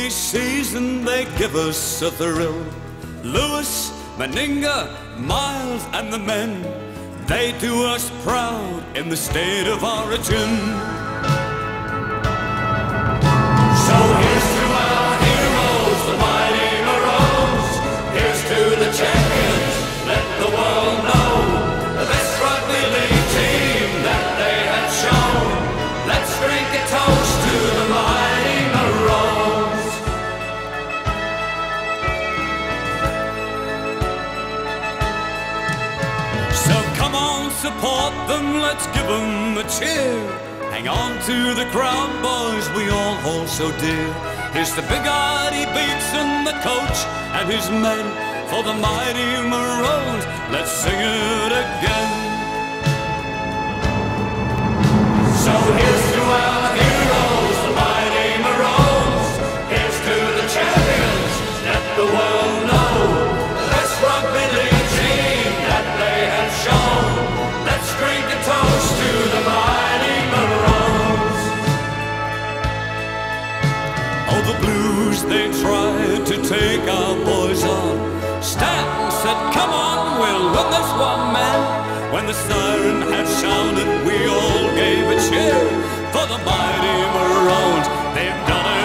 Every season they give us a thrill. Lewis, Meninga, Miles and the men, they do us proud in the state of origin. So here's to our heroes, the mighty Maroons. Here's to the champions, let the world know the best rugby league team that they have shown. Let's drink a toast to the mighty Maroons. So come on, support them, let's give them a cheer. Hang on to the crowd, boys, we all hold so dear. Here's the big-eyed beats and the coach and his men. For the mighty Maroons, let's sing it again. So here's to our heroes, the mighty Maroons. Here's to the champions, let the world know the best rugby league team that they have shown. Let's drink a toast to the mighty Maroons. Oh, the Blues, they tried to take our boys on. Stan said, come on, we'll win this one, man. When the siren had sounded, we all gave a cheer for the mighty Maroons. They've done it